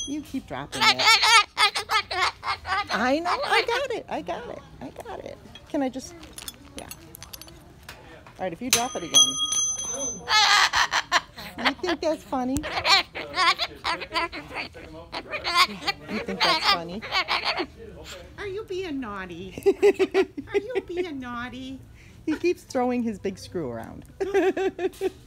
You keep dropping it. I know. I got it. I got it. I got it. Can I just... Yeah. All right, if you drop it again. You think that's funny? You think that's funny? Are you being naughty? Are you being naughty? He keeps throwing his big screw around.